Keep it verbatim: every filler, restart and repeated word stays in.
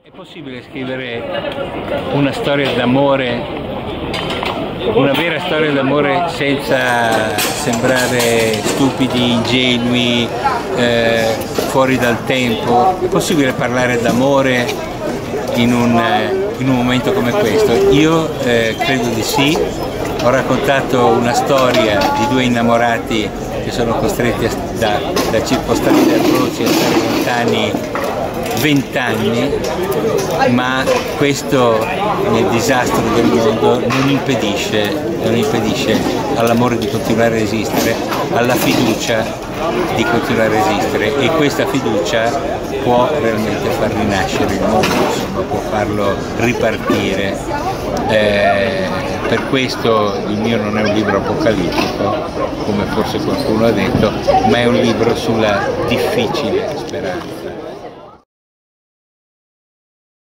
È possibile scrivere una storia d'amore, una vera storia d'amore senza sembrare stupidi, ingenui, eh, fuori dal tempo? È possibile parlare d'amore in un, in un momento come questo? Io eh, credo di sì. Ho raccontato una storia di due innamorati che sono costretti a, da, da circostanze atroci a stare lontani vent'anni, ma questo nel disastro del mondo non impedisce, non impedisce all'amore di continuare a esistere, alla fiducia di continuare a esistere, e questa fiducia può realmente far rinascere il mondo, insomma, può farlo ripartire. Eh, per questo il mio non è un libro apocalittico, come forse qualcuno ha detto, ma è un libro sulla difficile speranza.